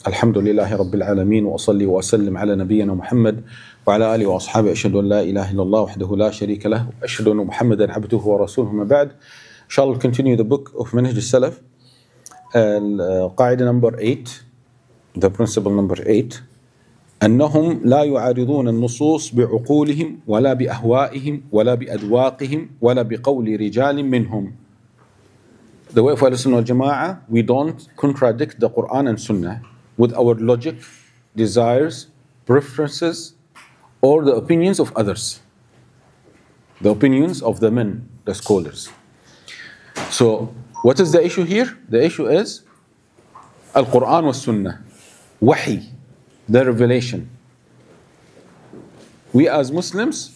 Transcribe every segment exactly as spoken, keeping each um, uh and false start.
الحمد لله رب العالمين وأصلي وأسلم على نبينا محمد وعلى آله وأصحابه. أشهد أن لا إله إلا الله وحده لا شريك له وأشهد أن محمدا عبده ورسوله. ما بعد. Inshallah, continue the book of Manhaj al-Salaf. القاعدة number eight, the principle number eight. أنهم لا يعارضون النصوص بعقولهم ولا بأهوائهم ولا بأذواقهم ولا بقول رجال منهم. The way of Ahlus Sunnah wal Jama'ah, we don't contradict the Quran and Sunnah with our logic, desires, preferences, or the opinions of others. The opinions of the men, the scholars. So, what is the issue here? The issue is Al-Quran wa Sunnah, Wahi, the revelation. We as Muslims,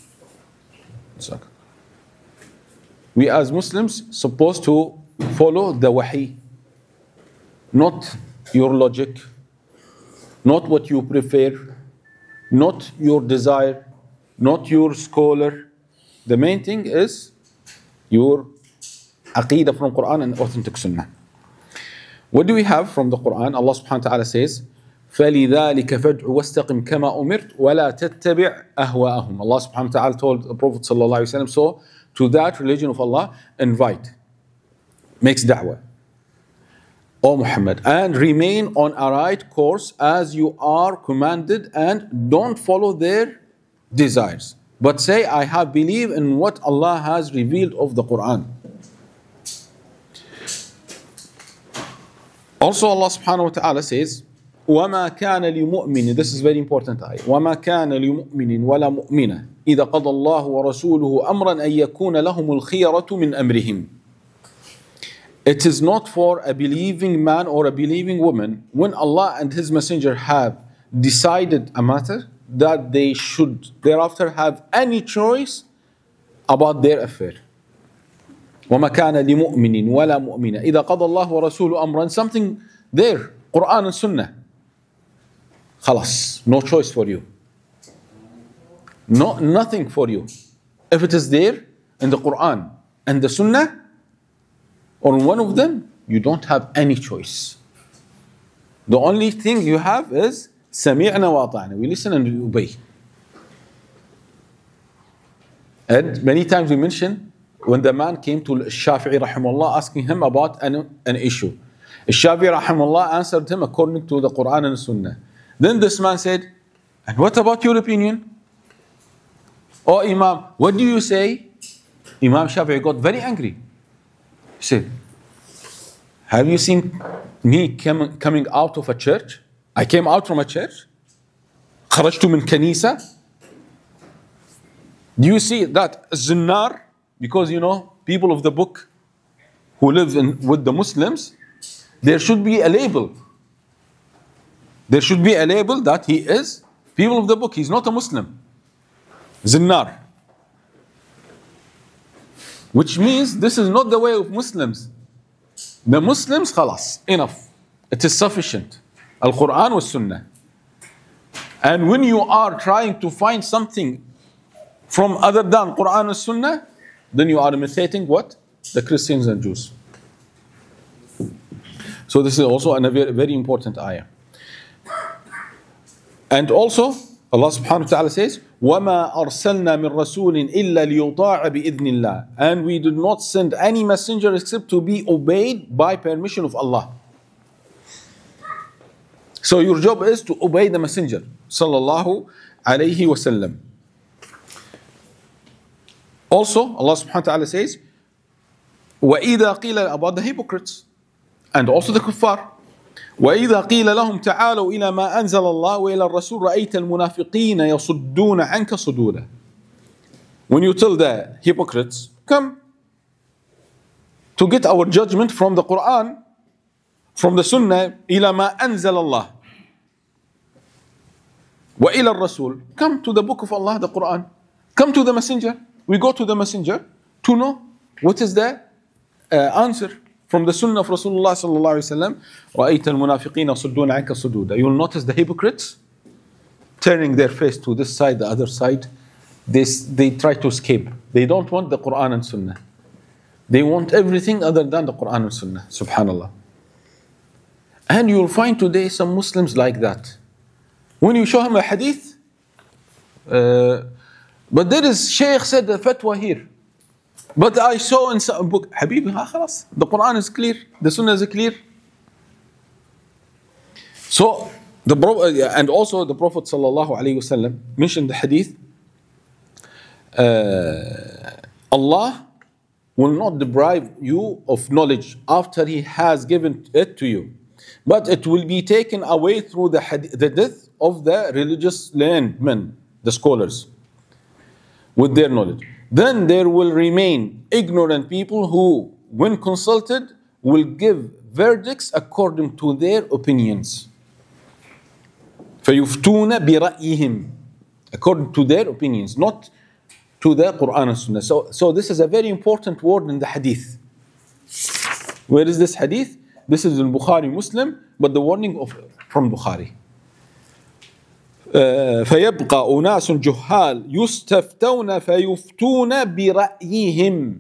we as Muslims supposed to follow the Wahi, not your logic, not what you prefer, not your desire, not your scholar. The main thing is your Aqidah from Quran and authentic Sunnah. What do we have from the Quran? Allah subhanahu wa ta'ala says, فَلِذَلِكَ فَادْعُ وَاسْتَقِمْ كَمَا أُمِرْتَ وَلَا تَتَّبِعْ أَهْوَاءَهُمْ. Allah subhanahu wa ta'ala told the Prophet sallallahu alayhi wa sallam, so to that religion of Allah, invite, makes da'wah, O Muhammad, and remain on a right course as you are commanded, and don't follow their desires. But say, I have believed in what Allah has revealed of the Quran. Also Allah subhanahu wa ta'ala says, وَمَا كَانَ لِمُؤْمِنٍ. This is very important ayah. وَمَا كَانَ لِمُؤْمِنٍ وَلَا مُؤْمِنَةٍ إِذَا قَضَى اللَّهُ وَرَسُولُهُ أَمْرًا أَن يَكُونَ لَهُمُ الْخِيَرَةُ مِنْ أَمْرِهِمْ. It is not for a believing man or a believing woman when Allah and His Messenger have decided a matter that they should thereafter have any choice about their affair. وَمَا كَانَ لِمُؤْمِنٍ وَلَا مُؤْمِنَةٍ إِذَا قَضَى اللَّهُ وَرَسُولُهُ أَمْرًا. Something there, Quran and Sunnah. Khalas, no choice for you. No, nothing for you. If it is there in the Quran and the Sunnah, or one of them, you don't have any choice. The only thing you have is سَمِعْنَا وَأَطَعْنَا. We listen and we obey. And many times we mention when the man came to Shafi'i rahimahullah asking him about an, an issue. Shafi'i rahimahullah answered him according to the Quran and Sunnah. Then this man said, and what about your opinion? Oh Imam, what do you say? Imam Shafi'i got very angry. He said, have you seen me com- coming out of a church? I came out from a church. خرجت من كنيسة. Do you see that Zinnar? Because you know, people of the book who live in, with the Muslims, there should be a label. There should be a label that he is people of the book. He's not a Muslim. Zinnar. Which means this is not the way of Muslims. The Muslims, khalas, enough. It is sufficient. Al-Quran was Sunnah. And when you are trying to find something from other than Quran and Sunnah, then you are imitating what? The Christians and Jews. So this is also a very, very important ayah. And also, Allah subhanahu wa ta'ala says, وَمَا أَرْسَلْنَا مِن رَسُولٍ إِلَّا لِيُطَاعَ بِإِذْنِ اللَّهِ. And we did not send any messenger except to be obeyed by permission of Allah. So your job is to obey the messenger, sallallahu alayhi wa sallam. Also, Allah subhanahu wa ta'ala says, وَإِذَا قِيلَ, about the hypocrites, and also the kuffar. وَإِذَا قِيلَ لَهُمْ تَعَالَوْا إِلَى مَا أَنزَلَ اللَّهُ وَإِلَى الرَّسُولِ رَأَيْتَ الْمُنَافِقِينَ يَصُدُّونَ عَنْكَ صُدُودًا. When you tell the hypocrites, come to get our judgment from the Quran, from the Sunnah, إِلَى مَا أَنزَلَ اللَّهُ وَإِلَى الرَّسُولِ. Come to the book of Allah, the Quran. Come to the messenger. We go to the messenger to know what is the uh, answer from the Sunnah of Rasulullah sallallahu alaihi wasallam. رَأَيْتَ الْمُنَافِقِينَ صُدُّونَ عَنْكَ صُدُودًا. You will notice the hypocrites turning their face to this side, the other side. They, they try to escape. They don't want the Quran and Sunnah. They want everything other than the Quran and Sunnah. Subhanallah. And you'll find today some Muslims like that. When you show him a hadith, uh, but there is Shaykh said the fatwa here. But I saw in some book, Habibi, ha, khalas. The Quran is clear, the Sunnah is clear. So, the and also the Prophet sallallahu alaihi wasallam mentioned the hadith. Uh, Allah will not deprive you of knowledge after He has given it to you, but it will be taken away through the, hadith, the death of the religious learned men, the scholars, with their knowledge. Then there will remain ignorant people who, when consulted, will give verdicts according to their opinions. فَيُفْتُونَ بِرَأْيِهِمْ, according to their opinions, not to the Quran and Sunnah. So, so this is a very important word in the hadith. Where is this hadith? This is in Bukhari Muslim, but the warning of from Bukhari. فَيَبْقَى أُنَاسٌ جُهَّالٌ يُسْتَفْتَوْنَ فَيُفْتُونَ بِرَأْيِهِمْ.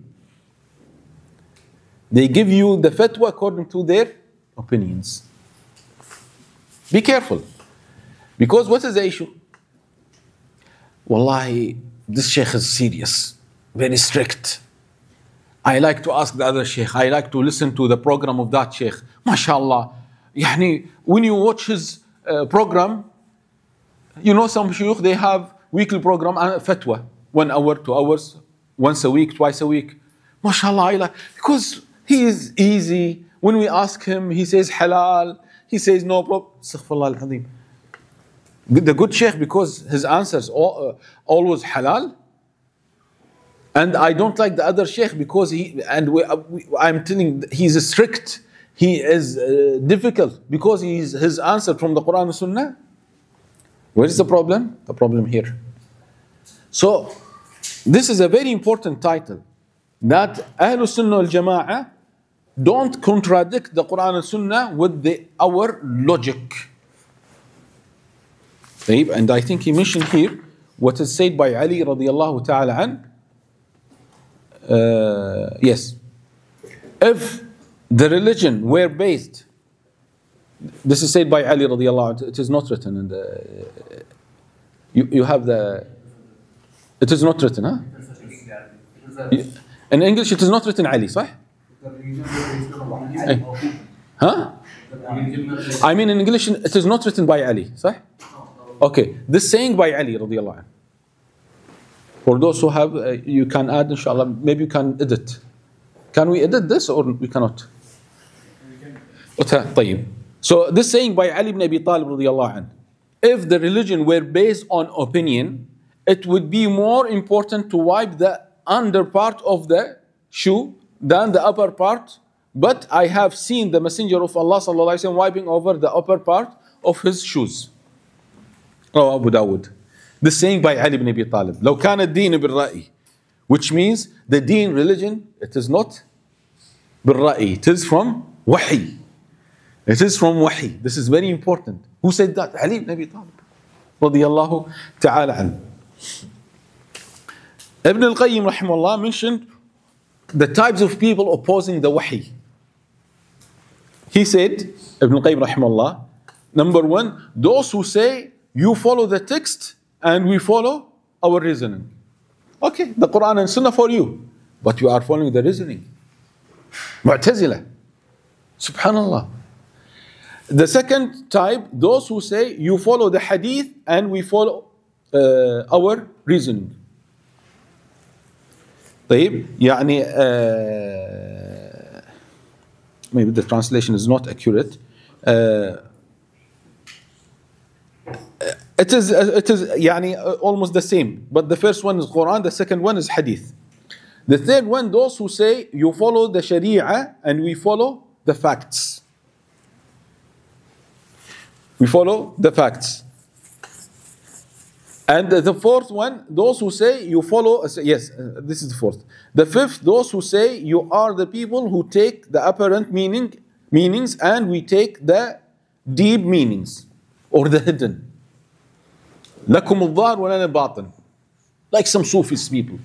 They give you the fatwa according to their opinions. Be careful. Because what is the issue? Wallahi, this sheikh is serious, very strict. I like to ask the other sheikh, I like to listen to the program of that sheikh. MashaAllah. Yani, when you watch his uh, program, you know some shuyukh, they have weekly program and fatwa. One hour, two hours, once a week, twice a week. MashaAllah, I like, because he is easy. When we ask him, he says halal. He says no problem. Astaghfirullah al-Azim. The good sheikh, because his answers all, uh, always halal. And I don't like the other sheikh because he, and we, uh, we, I'm telling, he's strict. He is uh, difficult because he's, his answer from the Quran and Sunnah. Where is the problem? The problem here. So, this is a very important title. That Ahlul Sunnah wal Jama'ah don't contradict the Quran and Sunnah with the, our logic. And I think he mentioned here what is said by Ali radiallahu ta'ala an. Uh, yes. If the religion were based, this is said by Ali radiallahu anhu, it is not written in the, you, you have the, it is not written, huh? In English it is not written Ali, صح? Huh? I mean in English it is not written by Ali, صح? Okay, this saying by Ali radiallahu anhu. For those who have, uh, you can add inshallah, maybe you can edit. Can we edit this or we cannot? طيب. So this saying by Ali ibn Abi Talib radiallahu anhu, if the religion were based on opinion, it would be more important to wipe the under part of the shoe than the upper part. But I have seen the Messenger of Allah sallallahu alaihi wasallam wiping over the upper part of his shoes. Oh, Abu Dawud. This saying by Ali ibn Abi Talib. لو كان الدين بالرأي, which means the deen religion, it is not بالرأي. It is from wahi. It is from wahi. This is very important. Who said that? Ali ibn Abi Talib. Radiyallahu ta'ala anhu. Ibn al-Qayyim rahimahullah mentioned the types of people opposing the wahi. He said, Ibn al-Qayyim rahimahullah, number one, those who say you follow the text and we follow our reasoning. Okay, the Quran and Sunnah for you, but you are following the reasoning. Mu'tazila. Subhanallah. The second type, those who say you follow the hadith and we follow uh, our reasoning. طيب, يعني uh, maybe the translation is not accurate. Uh, it is it is يعني almost the same, but the first one is Quran, the second one is hadith. The third one, those who say you follow the Sharia and we follow the facts. We follow the facts. And the fourth one, those who say you follow, yes, this is the fourth. The fifth, those who say you are the people who take the apparent meaning, meanings and we take the deep meanings or the hidden. لكم الظاهر ولنا الباطن. Like some Sufis people.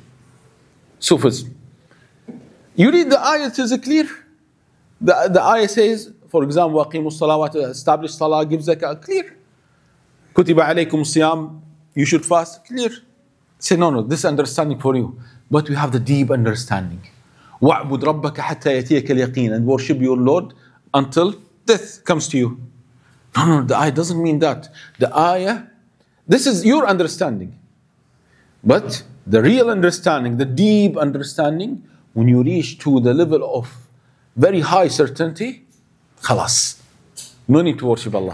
Sufism. You read the ayah, it is clear. The, the ayah says, for example, وَأَقِيمُوا الصَّلَاةَ, establish salah, give zakah, clear. كُتِبَ عَلَيْكُمُ الصِّيَامُ, you should fast, clear. Say, no, no, this understanding for you. But we have the deep understanding. وَاعْبُدْ رَبَّكَ حَتَّى يَأْتِيَكَ الْيَقِينَ, and worship your Lord until death comes to you. No, no, the ayah doesn't mean that. The ayah, this is your understanding. But the real understanding, the deep understanding, when you reach to the level of very high certainty, khalas. No need to worship Allah.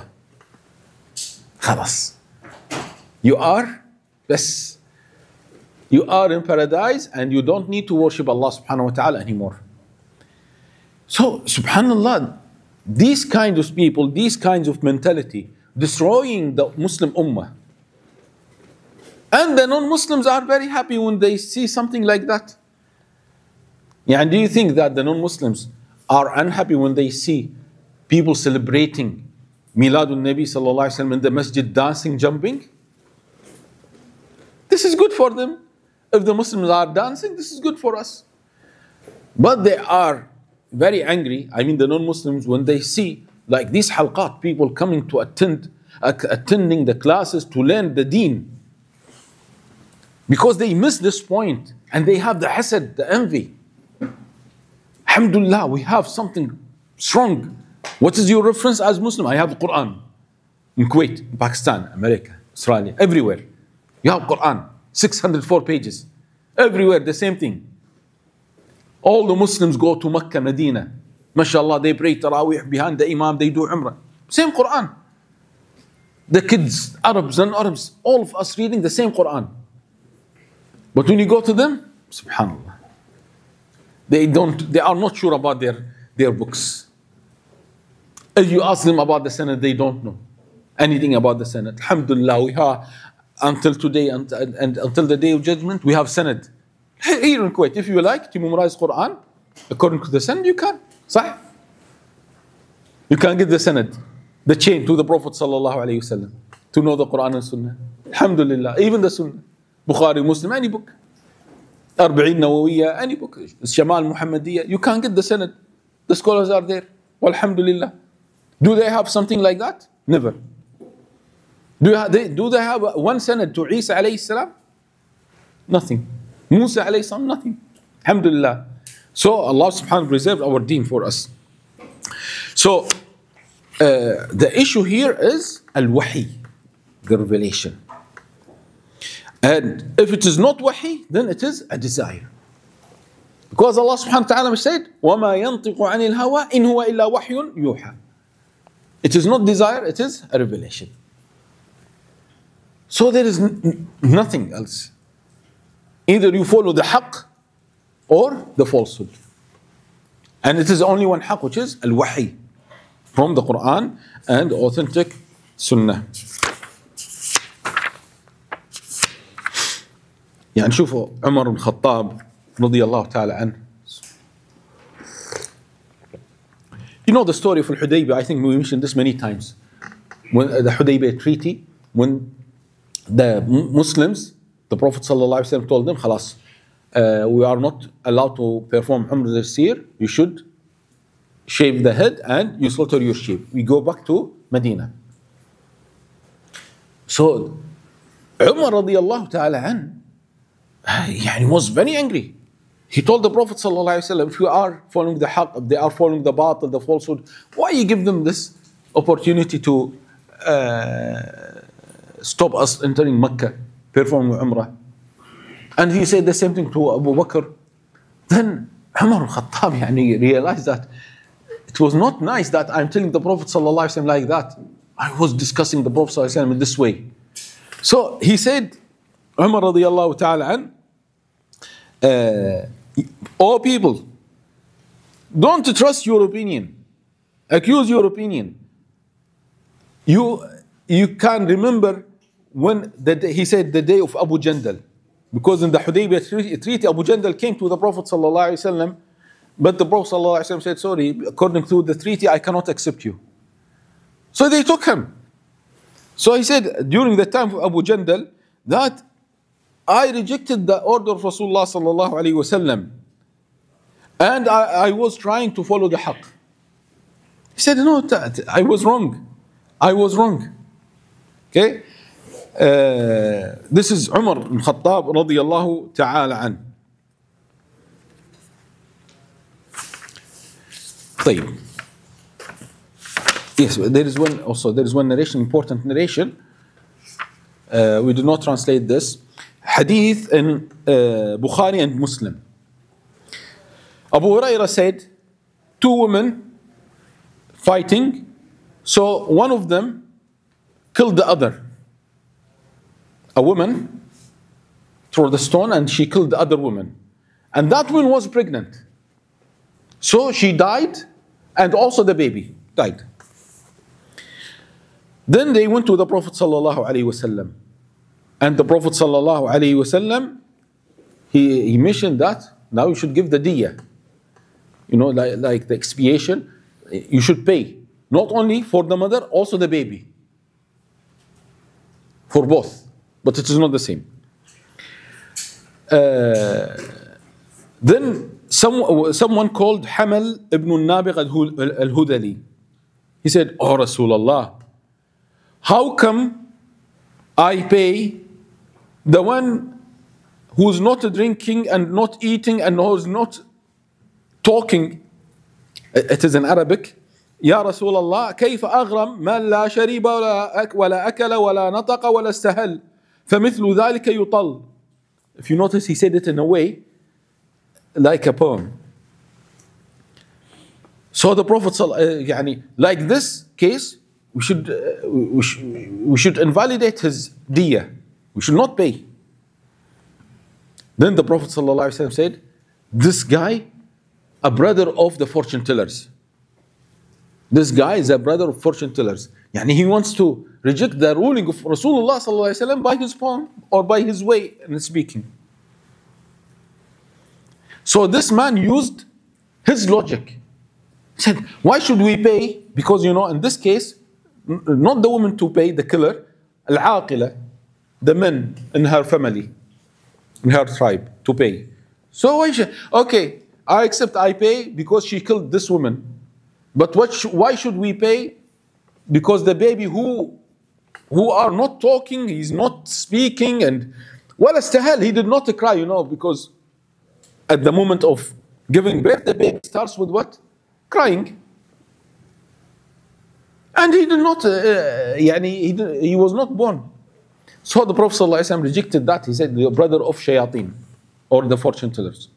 Khalas. You are, yes, you are in paradise and you don't need to worship Allah subhanahu wa ta'ala anymore. So, subhanallah, these kinds of people, these kinds of mentality, destroying the Muslim ummah. And the non-Muslims are very happy when they see something like that. Yeah, and do you think that the non-Muslims are unhappy when they see people celebrating Miladun Nabi sallallahu alaihi wasallam in the masjid, dancing, jumping? This is good for them. If the Muslims are dancing, this is good for us. But they are very angry, I mean the non-Muslims, when they see like these halqat, people coming to attend, uh, attending the classes to learn the deen. Because they miss this point and they have the hasad, the envy. Alhamdulillah, we have something strong. What is your reference as Muslim? I have the Quran. In Kuwait, in Pakistan, America, Australia, everywhere. You have Quran, six hundred four pages. Everywhere, the same thing. All the Muslims go to Mecca, Medina. MashaAllah, they pray Taraweeh behind the Imam, they do Umrah. Same Quran. The kids, Arabs and Arabs, all of us reading the same Quran. But when you go to them, subhanallah, they don't, they are not sure about their, their books. If you ask them about the Sanad, they don't know anything about the Sanad. Alhamdulillah, we have, until today, and, and, and until the day of judgment, we have Sanad. Here in Kuwait, if you like to memorize Quran, according to the Sanad, you can. Sah? You can get the Sanad, the chain to the Prophet sallallahu alaihi wasallam, to know the Quran and Sunnah. Alhamdulillah, even the Sunnah. Bukhari, Muslim, any book. Arba'in Nawawiyya, any book. Shamal Muhammadiyya, you can't get the Sanad. The scholars are there. Walhamdulillah. Do they have something like that? Never. Do, you they, do they have one Sanad to Isa alayhi salam? Nothing. Musa alayhi salam? Nothing. Alhamdulillah. So Allah subhanahu wa ta'ala preserved our deen for us. So uh, the issue here is al-wahi, the revelation. And if it is not wahi, then it is a desire. Because Allah subhanahu wa ta'ala said, وَمَا يَنطِقُ عَنِ الْهَوَىٰ إِنْ هُوَ إِلَّا وَحْيٌ يُوحَىٰ. It is not desire, it is a revelation. So there is n- nothing else. Either you follow the haqq or the falsehood. And it is only one haqq, which is al-wahi, from the Quran and authentic sunnah. يعني شوفوا عمر بن الخطاب رضي الله تعالى عنه. You know the story of Al-Hudaybiyah, I think we mentioned this many times. When the Hudaybiyah treaty, when the Muslims, the Prophet ﷺ told them, خلاص, uh, we are not allowed to perform Umrah this year, you should shave the head and you slaughter your sheep. We go back to Medina. So Umar radiallahu ta'ala an, he was very angry. He told the Prophet ﷺ, if you are following the haqq, if they are following the batil, the falsehood, why you give them this opportunity to uh, stop us entering Mecca, performing Umrah? And he said the same thing to Abu Bakr. Then Umar al-Khattab yani, realized that it was not nice that I'm telling the Prophet ﷺ like that. I was discussing the Prophet ﷺ in this way. So he said, Umar radiallahu ta'ala an, uh, all people, don't trust your opinion. Accuse your opinion. You, you can remember when the day, he said the day of Abu Jandal. Because in the Hudaybiyah treaty, Abu Jandal came to the Prophet sallallahu alaihi wasallam, but the Prophet sallallahu alaihi wasallam said, sorry, according to the treaty, I cannot accept you. So they took him. So he said, during the time of Abu Jandal, that I rejected the order of Rasulullah sallallahu alaihi wasallam, and I, I was trying to follow the haqq. He said, no, I was wrong. I was wrong. Okay? Uh, this is Umar ibn Khattab radiyallahu ta'ala an. طيب. Yes, there is one also, there is one narration, important narration. Uh, we do not translate this. Hadith in uh, Bukhari and Muslim. Abu Hurairah said, two women fighting, so one of them killed the other. A woman threw the stone and she killed the other woman. And that woman was pregnant. So she died and also the baby died. Then they went to the Prophet sallallahu alaihi wasallam. And the Prophet sallallahu alaihi wasallam, he, he mentioned that now you should give the diya. You know, like, like the expiation, you should pay. Not only for the mother, also the baby. For both. But it is not the same. Uh, then some, someone called Hamal ibn al-Nabiq al-Hudali. He said, Oh Rasulullah, how come I pay the one who's not drinking and not eating and who's not talking? It is in Arabic. يا رسول الله كيف أغرم من لا شرب ولا ولا أكل ولا نطق ولا استهل فمثل ذلك يطل. If you notice, he said it in a way like a poem. So the Prophet يعني, like this case, we should uh, we, sh we should invalidate his diya. We should not pay. Then the Prophet ﷺ said, this guy, a brother of the fortune tellers. This guy is a brother of fortune tellers. Yani he wants to reject the ruling of Rasulullah ﷺ by his poem or by his way in speaking. So this man used his logic. He said, why should we pay? Because, you know, in this case, not the woman to pay, the killer, al-aqila, the men in her family, in her tribe, to pay. So why should, okay, I accept I pay because she killed this woman. But what sh why should we pay? Because the baby who who are not talking, he's not speaking, and well, as to hell, he did not cry, you know, because at the moment of giving birth, the baby starts with what? Crying. And he did not, uh, yani, he, did, he was not born. So the Prophet ﷺ rejected that. He said, the brother of shayateen, or the fortune tellers.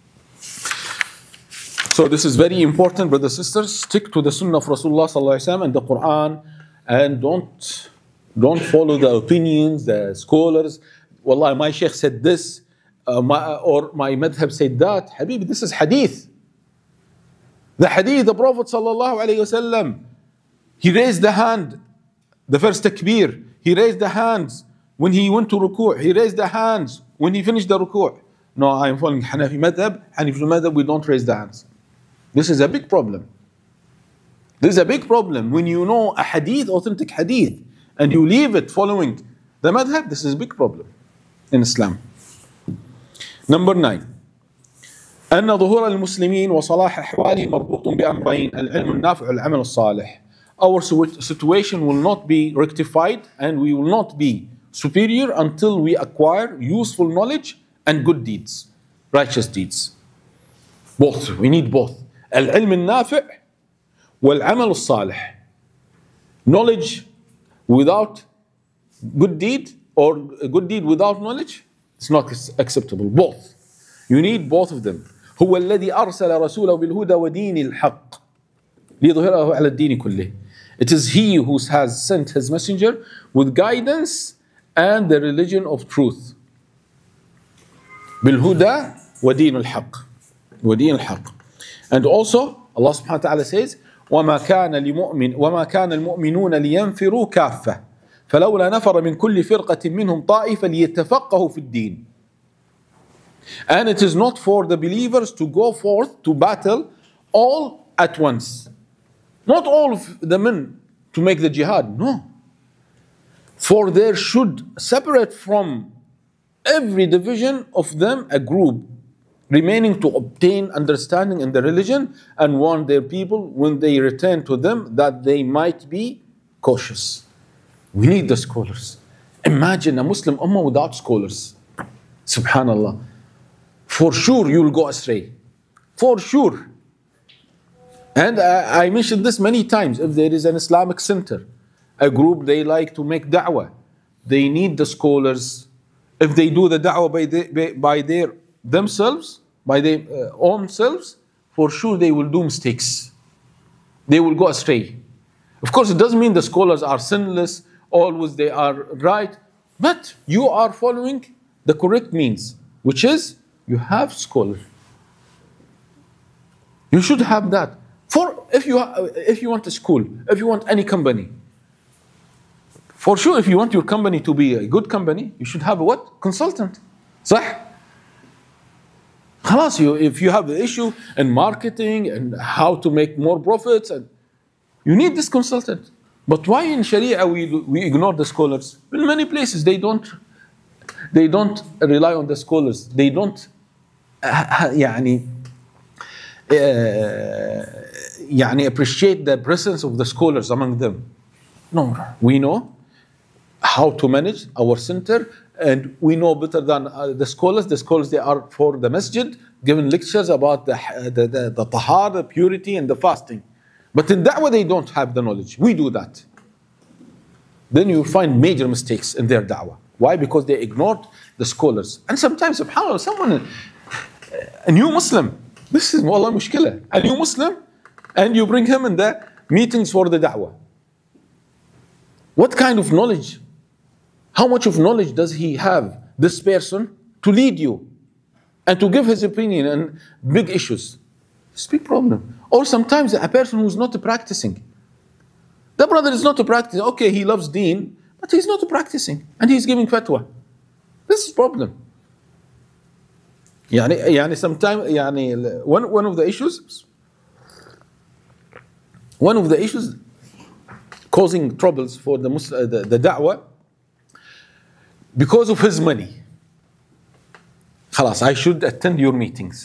So this is very important, brothers and sisters. Stick to the Sunnah of Rasulullah ﷺ and the Quran, and don't don't follow the opinions, the scholars. Wallah, my Shaykh said this, uh, my, or my madhab said that. Habibi, this is hadith. The hadith, the Prophet ﷺ, he raised the hand, the first takbir. He raised the hands when he went to ruku'. He raised the hands when he finished the ruku'. No, I am following Hanafi madhab. Hanafi madhab, we don't raise the hands. This is a big problem. This is a big problem. When you know a hadith, authentic hadith, and you leave it following the madhab, this is a big problem in Islam. Number nine. أن ظهور المسلمين وصلاح أحوالهم مربوط بأمرين العلم النافع والعمل الصالح. Our situation will not be rectified and we will not be superior until we acquire useful knowledge and good deeds, righteous deeds. Both. We need both. العلم النافع والعمل الصالح. Knowledge without good deed or a good deed without knowledge, it's not acceptable. Both. You need both of them. هو الذي أرسل رسوله بالهدى ودين الحق ليظهره على الدين كله. It is he who has sent his messenger with guidance and the religion of truth. بالهدى ودين الحق. ودين الحق. And also Allah subhanahu wa ta'ala says وما كان لمؤمن وما كان المؤمنون لينفروا كافة فلولا نفر من كل فرقة منهم طائفة ليتفقهوا في الدين. And it is not for the believers to go forth to battle all at once. Not all of the men to make the jihad, no. For there should separate from every division of them a group remaining to obtain understanding in the religion and warn their people when they return to them that they might be cautious. We need the scholars. Imagine a Muslim ummah without scholars. Subhanallah. For sure you will go astray. For sure. And I, I mentioned this many times. If there is an Islamic center, a group they like to make da'wah, they need the scholars. If they do the da'wah by, the, by their themselves, by their uh, own selves, for sure they will do mistakes. They will go astray. Of course, it doesn't mean the scholars are sinless, always they are right, but you are following the correct means, which is you have scholars. You should have that. For if you if you want a school, if you want any company, for sure, if you want your company to be a good company, you should have a what? Consultant. صح? خلاص, you, if you have the issue in marketing and how to make more profits, and you need this consultant. But why in Sharia we we ignore the scholars? In many places they don't they don't rely on the scholars. They don't uh, يعني uh, يعني appreciate the presence of the scholars among them. No, we know how to manage our center, and we know better than uh, the scholars. The scholars, they are for the masjid, giving lectures about the the, the, the tahar, the purity, and the fasting. But in da'wah, they don't have the knowledge. We do that. Then you find major mistakes in their da'wah. Why? Because they ignored the scholars. And sometimes, subhanAllah, someone, a new Muslim, this is wallah mushkila, a new Muslim, and you bring him in the meetings for the da'wah. What kind of knowledge? How much of knowledge does he have, this person, to lead you and to give his opinion on big issues? It's a big problem. Or sometimes a person who's not practicing. The brother is not practicing. Okay, he loves deen, but he's not practicing. And he's giving fatwa. This is a problem. يعني, يعني sometimes, يعني, one, one of the issues, one of the issues causing troubles for the, Muslim, the, the da'wah, because of his money. خلاص, I should attend your meetings.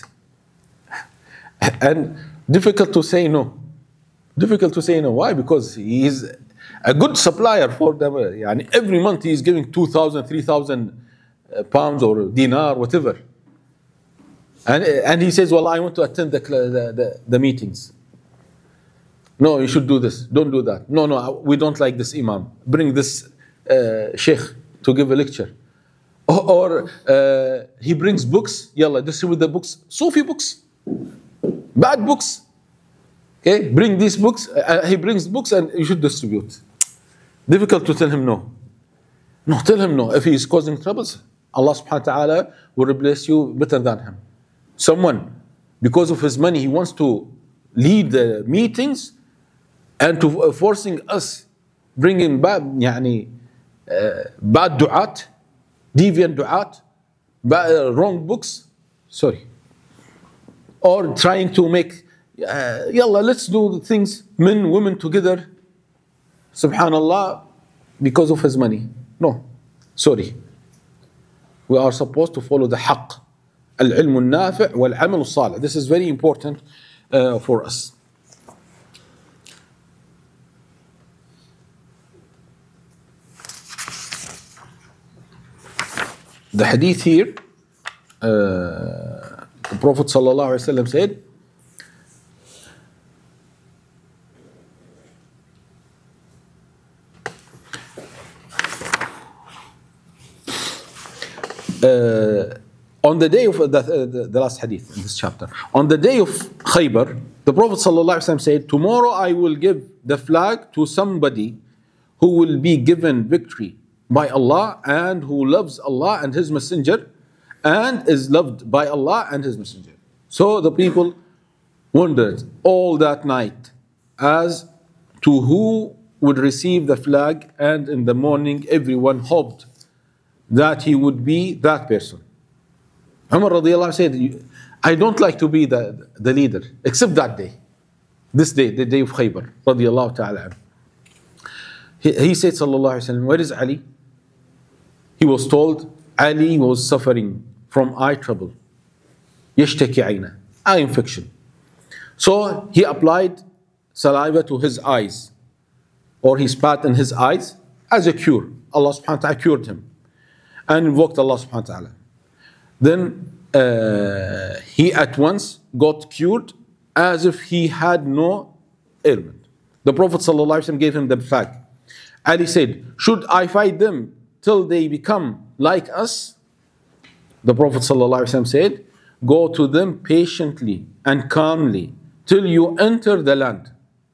And difficult to say no. Difficult to say no. Why? Because he is a good supplier for them. يعني every month he is giving two thousand, three thousand pounds or dinar, whatever. And, and he says, well, I want to attend the, the, the, the meetings. No, you should do this. Don't do that. No, no, we don't like this imam. Bring this uh, sheikh to give a lecture. Or, or uh, he brings books. Yalla, distribute the books. Sufi books. Bad books. Okay, bring these books. Uh, he brings books and you should distribute. Difficult to tell him no. No, tell him no. If he is causing troubles, Allah subhanahu wa ta'ala will replace you better than him. Someone, because of his money, he wants to lead the meetings and to uh, forcing us, bringing bad, يعني, uh, bad du'at, deviant du'at, bad, uh, wrong books, sorry. Or trying to make, uh, yalla, let's do things, men, women together, subhanallah, because of his money. No, sorry. We are supposed to follow the haqq, al-ilm al-nafi' wal-amal al-salih. This is very important uh, for us. The hadith here, uh, the Prophet sallallahu alaihi wasallam said, uh, on the day of the, the, the last hadith in this chapter, on the day of Khaybar, the Prophet sallallahu alaihi wasallam said, tomorrow I will give the flag to somebody who will be given victory by Allah and who loves Allah and His Messenger and is loved by Allah and His Messenger. So the people wondered all that night as to who would receive the flag, and in the morning everyone hoped that he would be that person. Umar radiallahu anhu said, I don't like to be the, the leader except that day, this day, the day of Khaybar radiallahu ta'ala. He, he said sallallahu alaihi wasallam, where is Ali? He was told Ali was suffering from eye trouble. يشتكي عينه, eye infection. So he applied saliva to his eyes, or he spat in his eyes as a cure. Allah subhanahu wa ta'ala cured him and invoked Allah subhanahu wa ta'ala. Then uh, he at once got cured as if he had no ailment. The Prophet sallallahu alaihi wasallam gave him the flag. Ali said, should I fight them till they become like us? The Prophet sallallahu alaihi wasallam said, go to them patiently and calmly till you enter the land.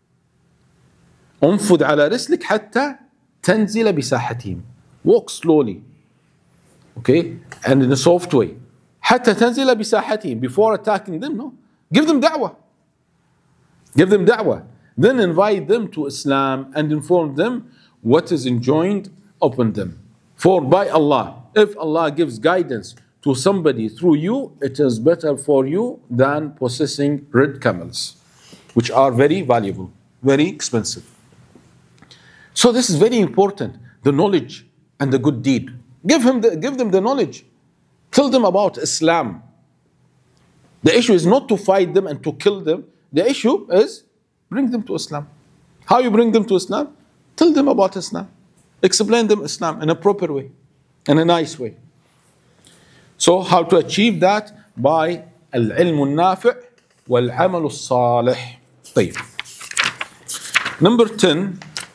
انفض على رسلك حتى تنزل بساحتهم. Walk slowly, okay, and in a soft way. حتى تنزل بساحتهم, before attacking them, no. Give them da'wah. Give them da'wah. Then invite them to Islam and inform them what is enjoined upon them. For by Allah, if Allah gives guidance to somebody through you, it is better for you than possessing red camels, which are very valuable, very expensive. So this is very important, the knowledge and the good deed. Give him the, give them the knowledge. Tell them about Islam. The issue is not to fight them and to kill them. The issue is bring them to Islam. How you bring them to Islam? Tell them about Islam. Explain them Islam in a proper way, in a nice way. So how to achieve that? By العلم النافع والعمل الصالح. طيب. Number ten.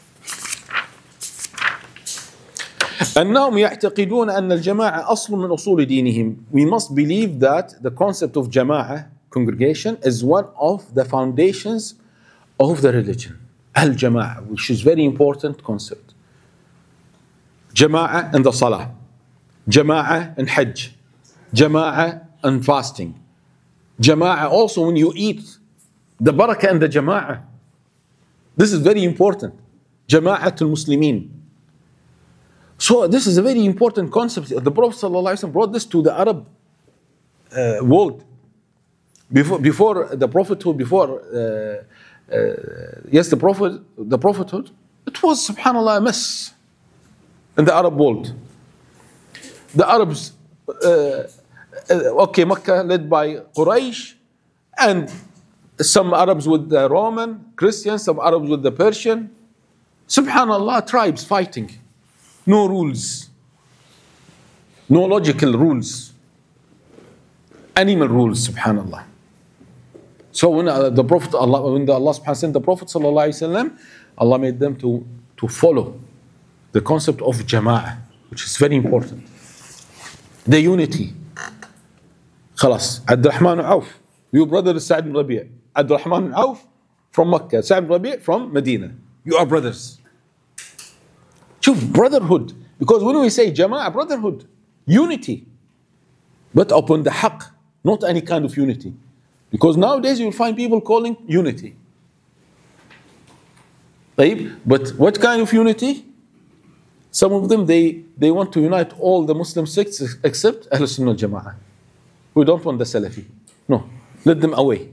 أنهم يعتقدون أن الجماعة أصل من أصول دينهم. We must believe that the concept of jama'ah, congregation, is one of the foundations of the religion. Al-jama'ah, which is very important concept. Jama'ah in the salah, jama'ah in hajj, jama'ah in fasting, jama'ah also when you eat, the barakah in the jama'ah. This is very important. Jama'atul Muslimin. So this is a very important concept. The Prophet ﷺ brought this to the Arab uh, world. Before, before the prophethood, before uh, uh, yes, the prophet, the prophethood, it was subhanallah a mess in the Arab world. The Arabs, uh, okay, Mecca led by Quraysh, and some Arabs with the Roman Christians, some Arabs with the Persian. Subhanallah, tribes fighting. No rules, no logical rules, animal rules, subhanallah. So when uh, the Prophet, Allah, when the Allah subhanahu wa ta'ala sent the Prophet sallallahu alayhi wa sallam, Allah made them to, to follow the concept of jama'ah, which is very important. The unity. Khalas, Abdurrahman Auf, your brother is Sa'd ibn Rabi'. Abdurrahman Auf from Mecca, Sa'd ibn Rabi' from Medina. You are brothers. Brotherhood, because when we say jama'ah, brotherhood, unity, but upon the haqq, not any kind of unity, because nowadays you'll find people calling unity. But what kind of unity? Some of them, they, they want to unite all the Muslim sects except Ahl Sunnah al Jama'ah. We don't want the Salafi. No, let them away.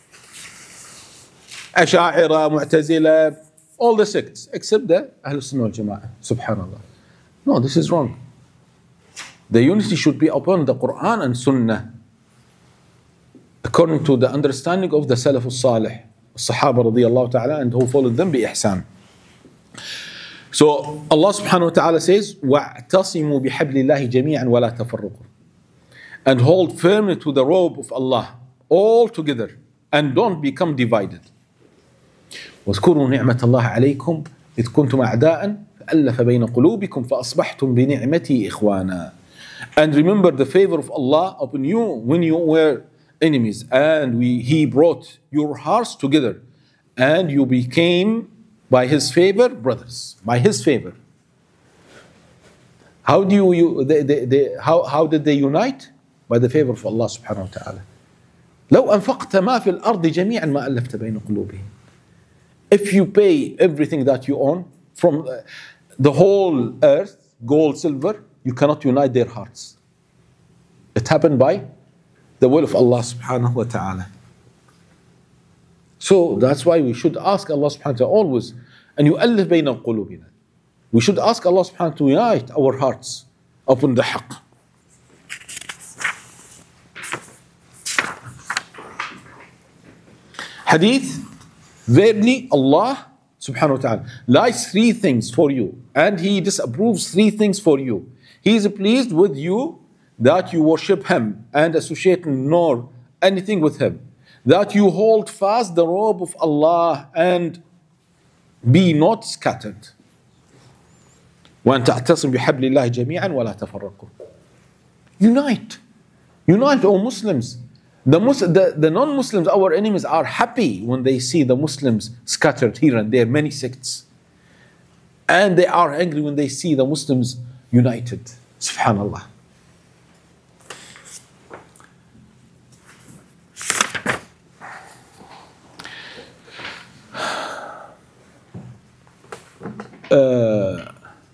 Asha'ira, Mu'tazila, all the sects except the Ahl Sunnah al Jama'ah. Subhanallah. No, this is wrong. The unity should be upon the Quran and Sunnah, according to the understanding of the Salaf al-Salih, Sahaba radiyallahu ta'ala, and who followed them bi ihsan. So Allah subhanahu wa ta'ala says, وَاعْتَصِمُوا بِحَبْلِ اللَّهِ جَمِيعًا وَلَا تَفَرُّقُوا. And hold firmly to the robe of Allah, all together, and don't become divided. واذكروا نعمة الله عليكم إذ كنتم أعداء فألف بين قلوبكم فأصبحتم بنعمته إخوانا. And remember the favor of Allah upon you when you were enemies, and we, He brought your hearts together, and you became by His favor brothers. By His favor. How do you, you they, they, they, how, how did they unite? By the favor of Allah subhanahu wa ta'ala. لو أنفقت ما في الأرض جميعا ما ألفت بين قلوبهم. If you pay everything that you own from the whole earth, gold, silver, you cannot unite their hearts. It happened by the will of Allah subhanahu wa ta'ala. So that's why we should ask Allah subhanahu wa ta'ala always, and يؤلف بين قلوبنا. We should ask Allah subhanahu wa ta'ala to unite our hearts upon the haqq. Hadith, verily Allah subhanahu wa ta'ala likes three things for you and He disapproves three things for you. He is pleased with you that you worship Him and associate nor anything with Him, that you hold fast the robe of Allah and be not scattered. وأن تعتصم بحبل الله جميعا ولا تفرقوا. Unite. Unite, O Muslims. The, Mus- the, the non-Muslims, our enemies, are happy when they see the Muslims scattered here and there, many sects. And they are angry when they see the Muslims united. Subhanallah. Uh,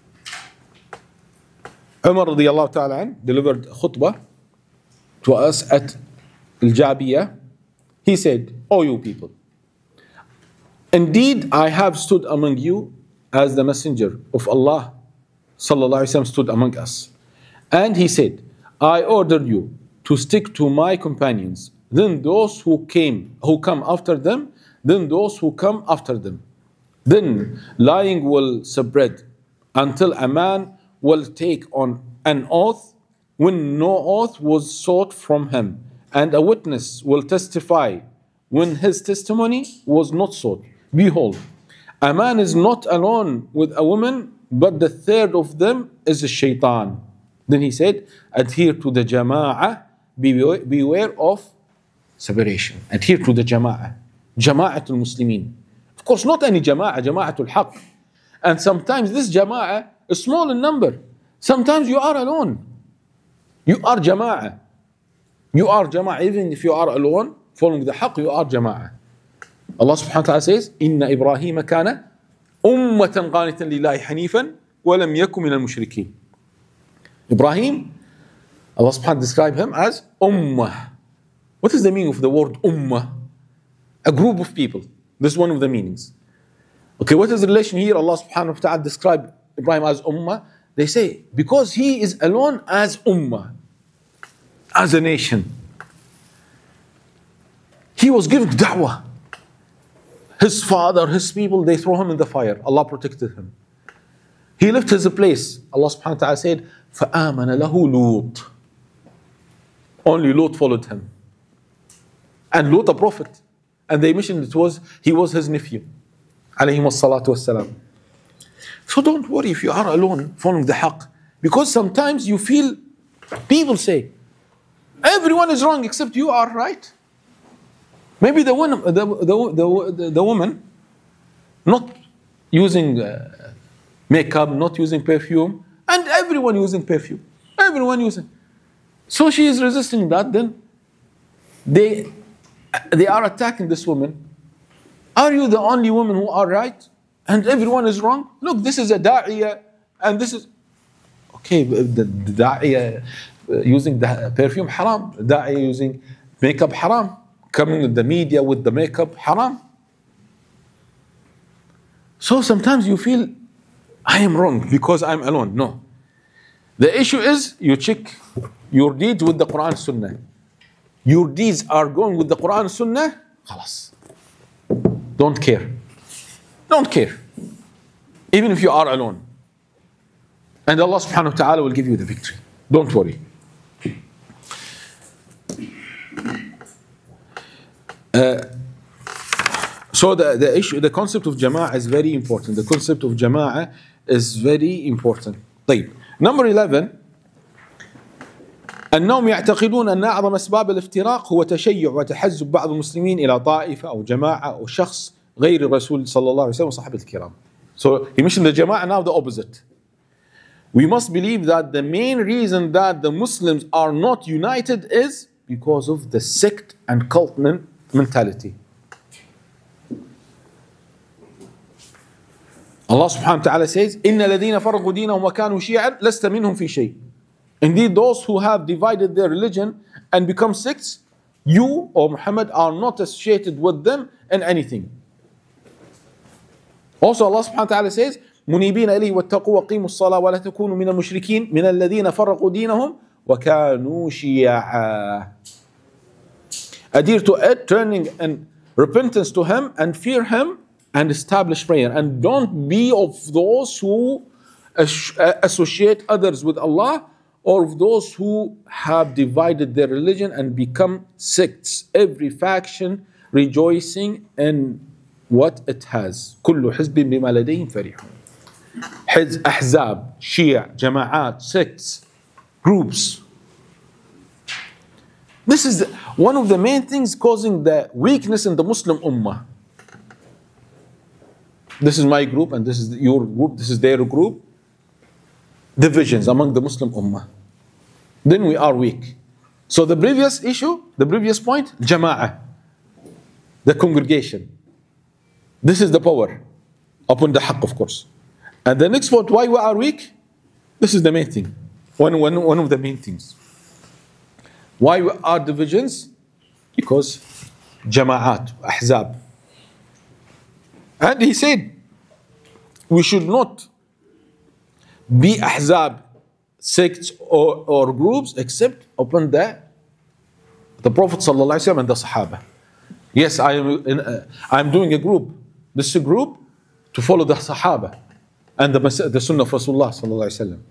Umar radiallahu ta'ala an delivered khutbah to us at Al-Jabiyah. He said, "O you people, indeed I have stood among you as the messenger of Allah sallallahu alaihi wasallam stood among us. And he said, I ordered you to stick to my companions, then those who came, who come after them, then those who come after them. Then lying will spread until a man will take on an oath when no oath was sought from him, and a witness will testify when his testimony was not sought. Behold, a man is not alone with a woman, but the third of them is a shaitan." Then he said, "Adhere to the jama'ah, beware, beware of separation." Adhere to the jama'ah, jama'atul muslimin. Of course, not any jama'ah, jama'atul haqq. And sometimes this jama'ah is small in number. Sometimes you are alone. You are jama'ah. You are jama'ah. Even if you are alone, following the haqq, you are jama'ah. Allah subhanahu wa ta'ala says, "Inna Ibrahim kana ummatan qanitan lillahi hanifan wa lam yakun min al-mushrikeen." Ibrahim, Allah subhanahu wa ta'ala described him as ummah. What is the meaning of the word ummah? A group of people. This is one of the meanings. Okay, what is the relation here? Allah subhanahu wa ta'ala described Ibrahim as ummah. They say, because he is alone as ummah, as a nation. He was given da'wah. His father, his people, they throw him in the fire. Allah protected him. He left his place. Allah subhanahu wa ta'ala said, فَآمَنَ لَهُ لُوط. Only Lut followed him. And Lut a prophet. And they mentioned it was, he was his nephew. Alayhim as-salatu was-salam. So don't worry if you are alone following the haqq. Because sometimes you feel, people say, everyone is wrong except you are right. Maybe the woman, the, the, the, the woman not using uh, makeup, not using perfume, and everyone using perfume. Everyone using. So she is resisting that, then they, they are attacking this woman. Are you the only woman who are right? And everyone is wrong? Look, this is a da'iyah, and this is... Okay, the, the da'iyah using the perfume, haram. Da'iyah using makeup, haram. Coming in the media with the makeup, haram. So sometimes you feel, I am wrong because I'm alone. No. The issue is, you check your deeds with the Quran and Sunnah. Your deeds are going with the Quran and Sunnah, khalas. Don't care. Don't care. Even if you are alone. And Allah subhanahu wa ta'ala will give you the victory. Don't worry. Uh, so the, the issue, the concept of jama'ah is very important. The concept of jama'ah is very important. طيب. Number eleven. أنهم يعتقدون أن أعظم أسباب الافتراق هو تشيع وتحزب بعض المسلمين إلى طائفة أو جماعة أو شخص غير الرسول صلى الله عليه وسلم وصحابة الكرام. So he mentioned the jama'ah, now the opposite. We must believe that the main reason that the Muslims are not united is because of the sect and cult mentality. Allah subhanahu wa ta'ala says, إِنَّ الَّذِينَ فَرَقُوا دِينَهُمْ وَكَانُوا شِيَعًا لَسْتَ مِنْهُمْ فِي شَيْءٍ. Indeed, those who have divided their religion and become sects, you, O Muhammad, are not associated with them in anything. Also, Allah subhanahu wa ta'ala says, مُنِيبِينَ إِلَيْهِ وَاتَّقُوا وَقِيمُوا الصَّلَاةَ وَلَا تَكُونُوا مِنَ الْمُشْرِكِينَ مِنَ الَّذِينَ فَرَقُوا دِينَهُمْ وَكَانُوا شِيَعًا. Adhere to it, turning and repentance to him and fear him and establish prayer. And don't be of those who associate others with Allah, or of those who have divided their religion and become sects, every faction rejoicing in what it has. كل حزب بما لديهم فرحون. حزب, أحزاب, Shia, Jama'at, sects, groups. This is one of the main things causing the weakness in the Muslim Ummah. This is my group and this is your group, this is their group. Divisions among the Muslim Ummah. Then we are weak. So the previous issue, the previous point, Jama'ah, the congregation. This is the power upon the haqq, of course. And the next point, why we are weak? This is the main thing. One, one, one of the main things. Why we are divisions? Because Jama'at, Ahzab. And he said, we should not be Ahzab, sects or, or groups, except upon the, the Prophet ﷺ and the Sahaba. Yes, I am, in, uh, I am doing a group. This is a group to follow the Sahaba and the, the Sunnah of Rasulullah ﷺ.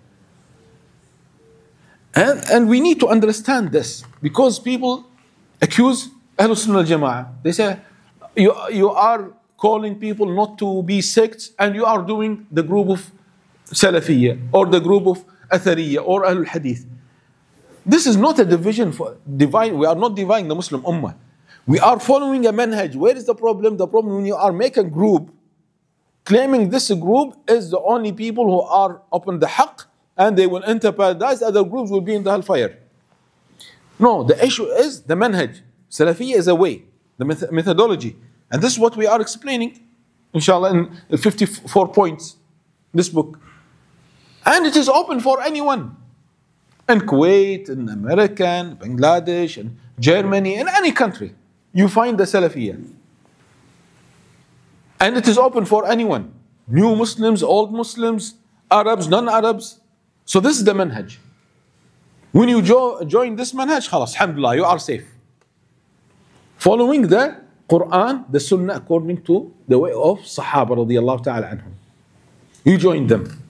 And, and we need to understand this, because people accuse Ahlul Sunnah al-Jama'ah. They say, you, you are calling people not to be sects, and you are doing the group of Salafiyya, or the group of Athariyya, or Ahlul Hadith. This is not a division for divine. We are not dividing the Muslim Ummah. We are following a manhaj. Where is the problem? The problem when you are making a group, claiming this group is the only people who are upon the haqq, and they will enter paradise, other groups will be in the hellfire. No, the issue is the manhaj. Salafiyya is a way, the meth methodology. And this is what we are explaining, inshallah, in the fifty-four points, this book. And it is open for anyone. In Kuwait, in America, in Bangladesh, in Germany, in any country, you find the Salafiyya. And it is open for anyone. New Muslims, old Muslims, Arabs, non-Arabs. So this is the manhaj. When you jo join this manhaj, khalas, alhamdulillah, you are safe. Following the Quran, the Sunnah, according to the way of Sahaba radiyallahu ta'ala anhum. You join them.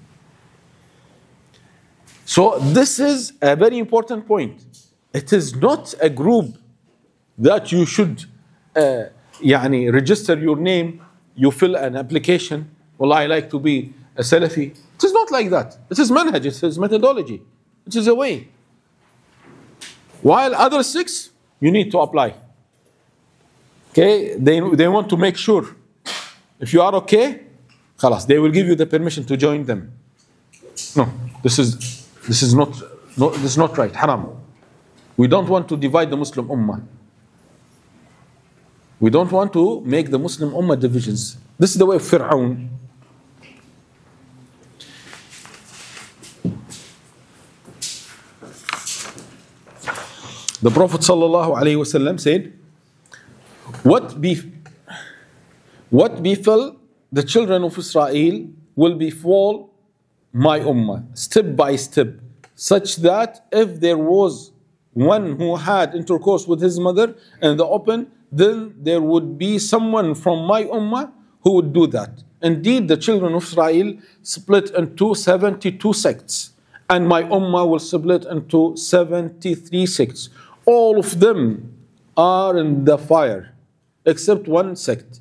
So this is a very important point. It is not a group that you should uh, يعني, register your name, you fill an application, well, I like to be a Salafi. It is not like that. It is manhaj, it is methodology. It is a way. While other six, you need to apply. Okay, they, they want to make sure. If you are okay, khalas, they will give you the permission to join them. No, this is this is not no, this is not right. Haram. We don't want to divide the Muslim Ummah. We don't want to make the Muslim Ummah divisions. This is the way of Fir'aun. The Prophet sallallahu alaihi wasallam said, What, be, what befell the children of Israel will befall my ummah, step by step, such that if there was one who had intercourse with his mother in the open, then there would be someone from my ummah who would do that. Indeed, the children of Israel split into seventy-two sects, and my ummah will split into seventy-three sects. All of them are in the fire, except one sect.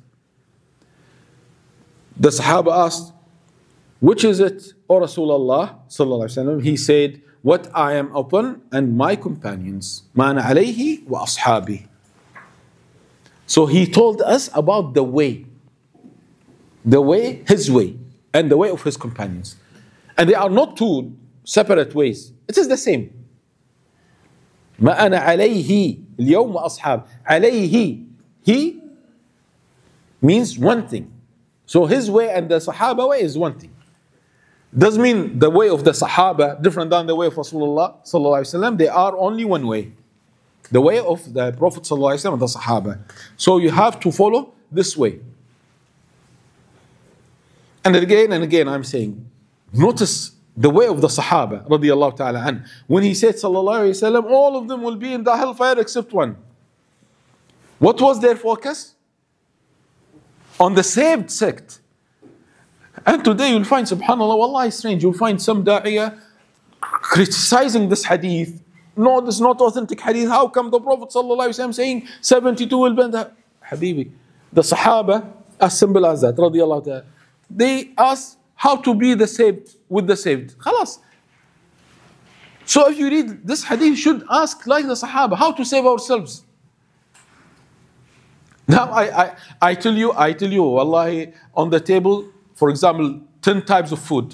The Sahaba asked, which is it, O Rasulullah sallallahu alaihi wasallam? He said, what I am upon and my companions. Ma ana alayhi wa ashabi. So he told us about the way. The way, his way, and the way of his companions. And they are not two separate ways. It is the same. Ma ana alayhi اليوم أصحاب. عليه, he means one thing. So his way and the Sahaba way is one thing. Doesn't mean the way of the Sahaba different than the way of Rasulullah sallallahu alaihi wasallam. They are only one way. The way of the Prophet sallallahu alaihi wasallam and the Sahaba. So you have to follow this way. And again and again I'm saying, notice the way of the Sahaba radiyallahu ta'ala an. When he said sallallahu alaihi wasallam, all of them will be in the hellfire except one. What was their focus? on the saved sect. And today you'll find, subhanAllah, wallahi strange, you'll find some da'iyah criticizing this hadith. No, this is not authentic hadith. How come the Prophet sallallahu alaihi wasallam saying seventy-two will bend? Habibi, the Sahaba, as simple as that, radiyallahu ta'ala, they asked how to be the saved with the saved. Khalas. So if you read this hadith, you should ask like the Sahaba, how to save ourselves. Now I, I, I tell you, I tell you, wallahi, on the table, for example, ten types of food.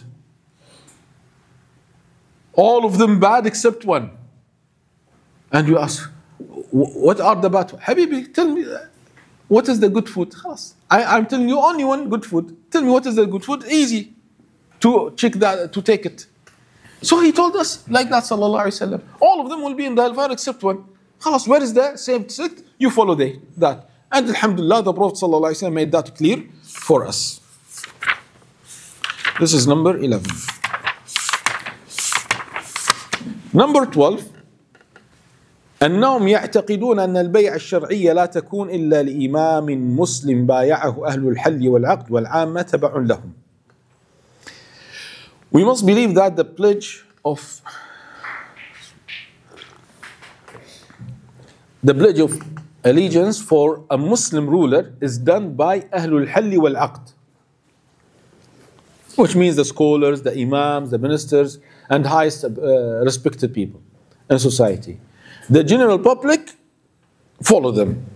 All of them bad except one. And you ask, what are the bad? Habibi, tell me, what is the good food? Khalas. I, I'm telling you only one good food. Tell me what is the good food. Easy to check that, to take it. So he told us like that, sallallahu alaihi wasallam. All of them will be in the hellfire except one. Khalas, where is the saved sect? You follow the, that. And alhamdulillah, the Prophet sallallahu alaihi wasallam made that clear for us. This is number eleven. Number twelve. أنهم يعتقدون أن البيع الشرعية لا تكون إلا لإمام مسلم بايعه أهل الحل والعقد والعامة تبع لهم. We must believe that the pledge of the pledge of allegiance for a Muslim ruler is done by Ahlul Halli wal Aqd, which means the scholars, the imams, the ministers, and highest uh, respected people in society. The general public follow them.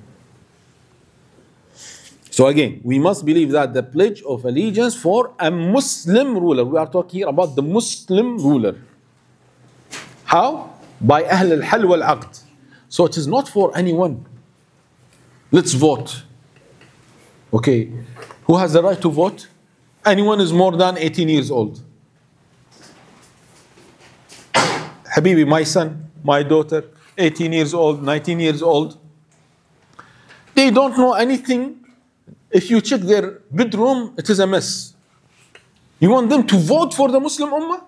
So again, we must believe that the pledge of allegiance for a Muslim ruler, we are talking here about the Muslim ruler. How? By Ahl al-Hal wal-Aqd. So it is not for anyone. Let's vote. Okay, who has the right to vote? Anyone is more than eighteen years old. Habibi, my son, my daughter, eighteen years old, nineteen years old. They don't know anything. If you check their bedroom, it is a mess. You want them to vote for the Muslim Ummah?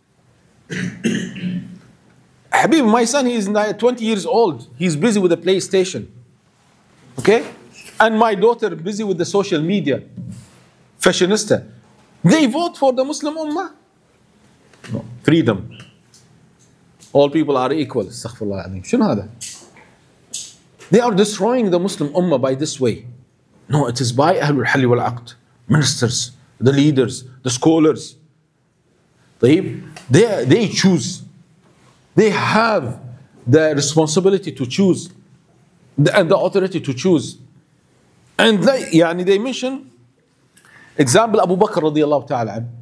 Habib, my son, he is twenty years old. He's busy with the PlayStation. Okay? And my daughter busy with the social media. Fashionista. They vote for the Muslim Ummah? No. Freedom. All people are equal. Astaghfirullah alayhim. Shunu hada? They are destroying the Muslim Ummah by this way. No, it is by Ahlul Halli wal Aqd. Ministers, the leaders, the scholars. They, they, they choose. They have the responsibility to choose the, and the authority to choose. And they, يعني they mention example Abu Bakr radiallahu ta'ala an.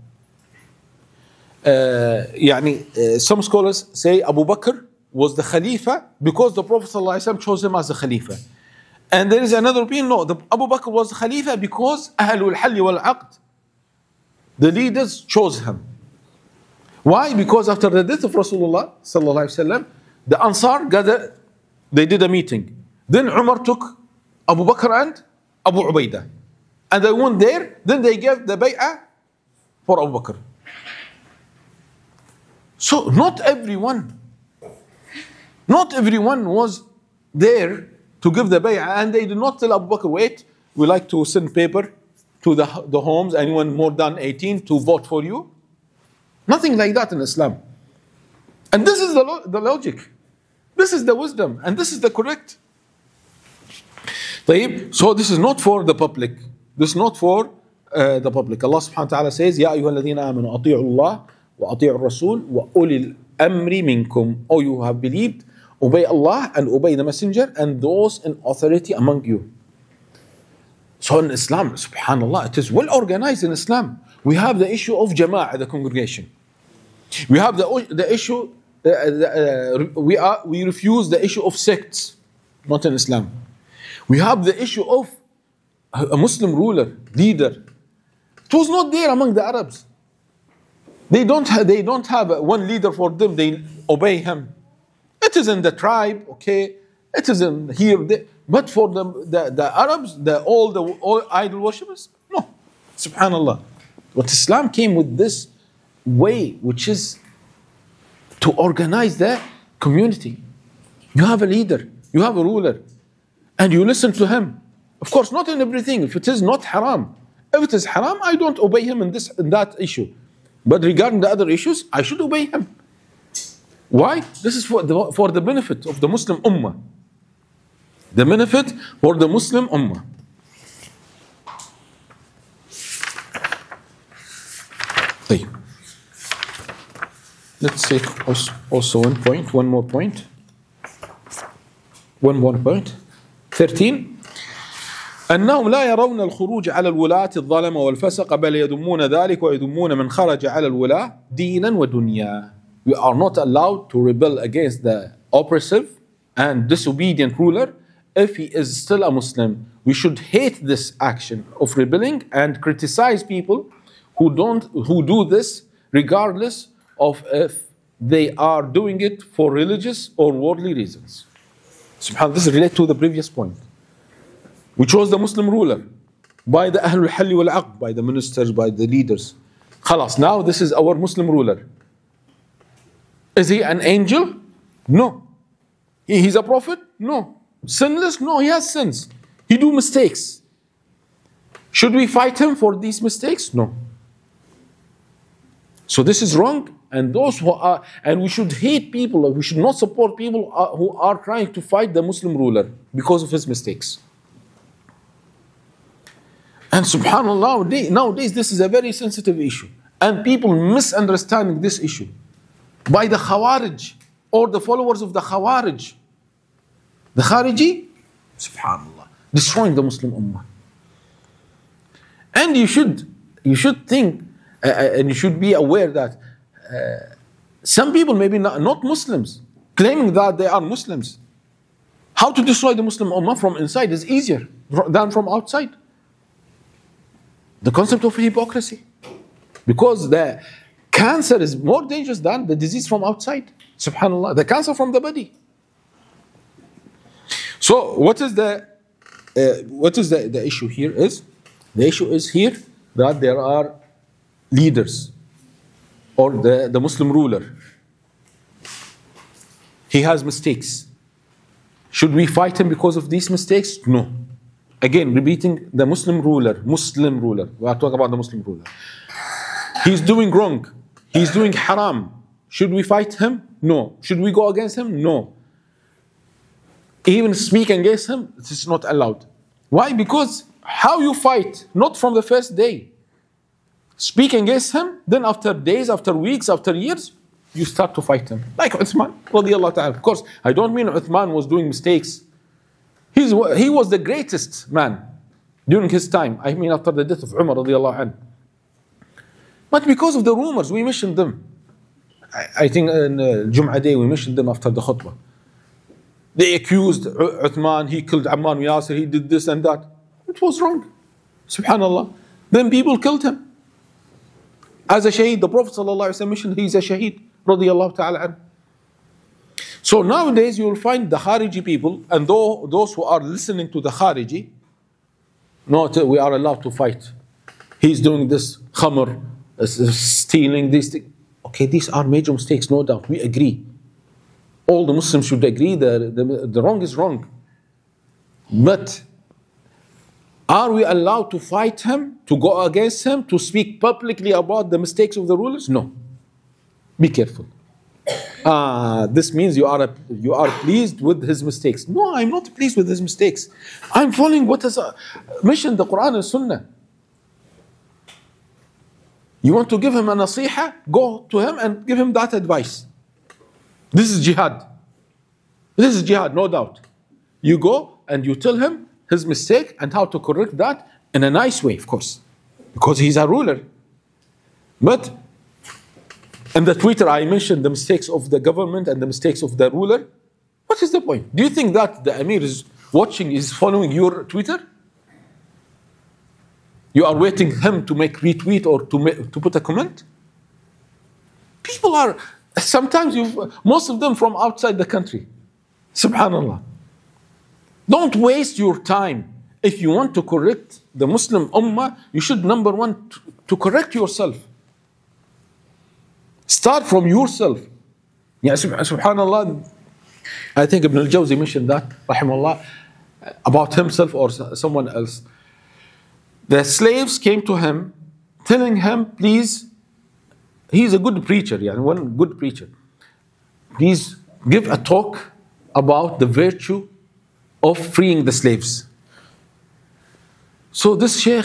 Uh, يعني, uh, some scholars say Abu Bakr was the Khalifa because the Prophet sallallahu alaihi wasallam chose him as the Khalifa. And there is another opinion, no, the Abu Bakr was the Khalifa because Ahlul Halli wal Aqd, the leaders chose him. Why? Because after the death of Rasulullah sallallahu alaihi wasallam, the Ansar gathered, they did a meeting. Then Umar took Abu Bakr and Abu Ubaidah. And they went there, then they gave the bay'ah for Abu Bakr. So not everyone, not everyone was there to give the bay'ah, and they did not tell Abu Bakr, wait, we like to send paper to the, the homes, anyone more than eighteen to vote for you. Nothing like that in Islam. And this is the, lo- the logic. This is the wisdom, and this is the correct. So this is not for the public. This is not for uh, the public. Allah subhanahu wa ta'ala says, يَا أَيُّهَا الَّذِينَ آمَنُوا أَطِيعُوا اللَّهَ وَأَطِيعُوا الرَّسُولَ وَأُولِي الْأَمْرِ مِنْكُمْ. O you have believed, obey Allah and obey the Messenger and those in authority among you. So in Islam, subhanallah, it is well organized in Islam. We have the issue of Jama'ah, the congregation. We have the, the issue, uh, the, uh, we, are, we refuse the issue of sects, not in Islam. We have the issue of a Muslim ruler, leader. It was not there among the Arabs. They don't have, they don't have one leader for them, they obey him. It is in the tribe, okay, it is in here, there. But for the, the, the Arabs, the, all the all idol worshippers, no, subhanallah. But Islam came with this way, which is to organize the community. You have a leader, you have a ruler, and you listen to him. Of course, not in everything. If it is not haram, if it is haram, I don't obey him in this in that issue. But regarding the other issues, I should obey him. Why? This is for the, for the benefit of the Muslim Ummah. The benefit for the Muslim Ummah. طيب. Let's take also one point, one more point. One more point. thirteen. أنهم لا يرون الخروج على الولاة الظلمة والفسق بل يذمون ذلك ويذمون من خرج على الولاة دينا ودنيا. We are not allowed to rebel against the oppressive and disobedient ruler if he is still a Muslim. We should hate this action of rebelling and criticize people who don't, who do this regardless of if they are doing it for religious or worldly reasons. SubhanAllah, this relates to the previous point, which was the Muslim ruler by the Ahlul Halli wal Aqd, by the ministers, by the leaders. Khalas, now this is our Muslim ruler. Is he an angel? No. He, he's a prophet? No. Sinless? No, he has sins. He do mistakes. Should we fight him for these mistakes? No. So this is wrong, and those who are, and we should hate people, we should not support people who are trying to fight the Muslim ruler because of his mistakes. And subhanAllah, nowadays this is a very sensitive issue, and people misunderstanding this issue by the Khawarij or the followers of the Khawarij. The Khariji, subhanAllah, destroying the Muslim Ummah. And you should, you should think, uh, and you should be aware that uh, some people, maybe not, not Muslims, claiming that they are Muslims. How to destroy the Muslim Ummah from inside is easier than from outside. The concept of hypocrisy. Because the cancer is more dangerous than the disease from outside. Subhanallah, the cancer from the body. So what is the uh, what is the, the issue here is, the issue is here that there are leaders or the, the Muslim ruler. He has mistakes. Should we fight him because of these mistakes? No. Again, repeating, the Muslim ruler, Muslim ruler. We are talking about the Muslim ruler. He's doing wrong. He's doing haram. Should we fight him? No. Should we go against him? No. Even speak against him, it is not allowed. Why? Because how you fight, not from the first day. Speak against him, then after days, after weeks, after years, you start to fight him. Like Uthman, radiallahu ta'ala. Of course, I don't mean Uthman was doing mistakes. He's, he was the greatest man during his time. I mean after the death of Umar, radiallahu anhu. But because of the rumors, we mentioned them. I, I think in uh, Jum'ah day, we mentioned them after the khutbah. They accused Uthman, he killed Ammar bin Yasir, he did this and that. It was wrong. Subhanallah. Then people killed him. As a shaheed, the Prophet ﷺ mentioned he's a shaheed. Radiallahu ta'ala anhu. So nowadays you will find the Khariji people, and though, those who are listening to the Khariji, no, we are allowed to fight. He's doing this khamr, uh, stealing these things. Okay, these are major mistakes, no doubt. We agree. All the Muslims should agree that the, the wrong is wrong. But are we allowed to fight him, to go against him, to speak publicly about the mistakes of the rulers? No. Be careful. Ah, this means you are a, you are pleased with his mistakes. No, I'm not pleased with his mistakes. I'm following what is uh, mentioned in the Quran and Sunnah. You want to give him a nasiha? Go to him and give him that advice. This is jihad. This is jihad, no doubt. You go and you tell him his mistake and how to correct that in a nice way, of course, because he's a ruler. But in the Twitter, I mentioned the mistakes of the government and the mistakes of the ruler. What is the point? Do you think that the Amir is watching, is following your Twitter? You are waiting him to make retweet or to make, to put a comment? People are, sometimes you, most of them from outside the country. Subhanallah. Don't waste your time. If you want to correct the Muslim Ummah, you should, number one, to, to correct yourself. Start from yourself. Yeah, subhanallah. I think Ibn al-Jawzi mentioned that, rahimahullah. about himself or someone else. The slaves came to him telling him, please, he's a good preacher, yeah, one good preacher. Please give a talk about the virtue of freeing the slaves. So this sheikh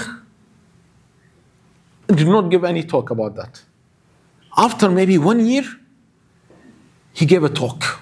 did not give any talk about that. After maybe one year, he gave a talk.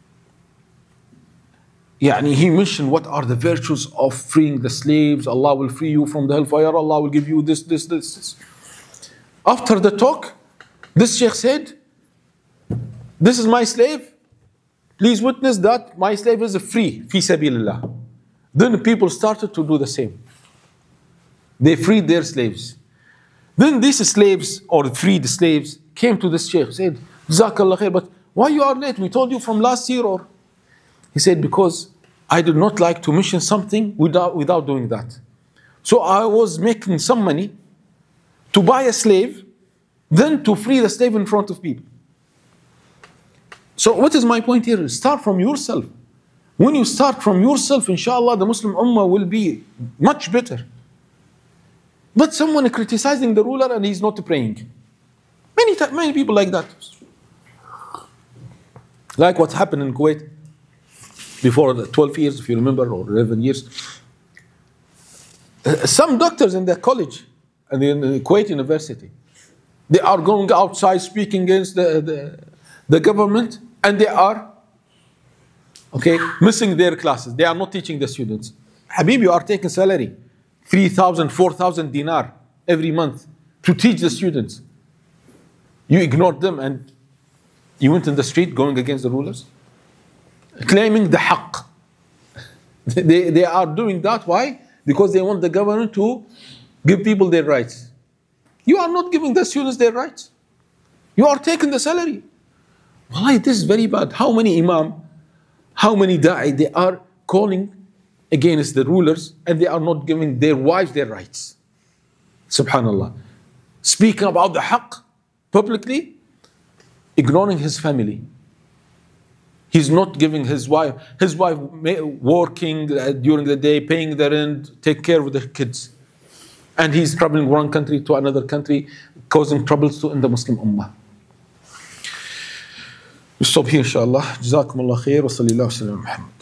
Yani he mentioned what are the virtues of freeing the slaves. Allah will free you from the hellfire. Allah will give you this, this, this, this. After the talk, this sheikh said, this is my slave. Please witness that my slave is free. Fi sabilillah. Then people started to do the same. They freed their slaves. Then these slaves, or freed slaves, came to this sheikh, said, Jazakallah khair, but why you are late? We told you from last year. Or he said, because I did not like to mention something without, without doing that. So I was making some money to buy a slave, then to free the slave in front of people. So what is my point here? Start from yourself. When you start from yourself, inshallah, the Muslim Ummah will be much better. But someone criticizing the ruler and he's not praying. Many, many people like that. Like what happened in Kuwait before the twelve years, if you remember, or eleven years. Uh, some doctors in the college, and in the Kuwait University, they are going outside speaking against the, the, the government, and they are, okay, missing their classes. They are not teaching the students. Habib, you are taking salary, three thousand, four thousand dinar every month to teach the students. You ignored them and you went in the street going against the rulers, claiming the haqq. They, they are doing that. Why? Because they want the government to give people their rights. You are not giving the students their rights. You are taking the salary. Wallahi, this is very bad. How many imam, how many da'i, they are calling against the rulers and they are not giving their wives their rights. Subhanallah. Speaking about the haqq publicly, ignoring his family. He's not giving his wife, his wife working during the day, paying the rent, take care of the kids. And he's traveling one country to another country, causing troubles to in the Muslim Ummah. We stop here, inshallah. Jazakum Allah khair wa sallallahu alayhi wa sallam.